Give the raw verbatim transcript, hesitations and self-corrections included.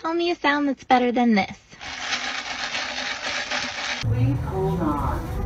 Tell me a sound that's better than this. Please hold on.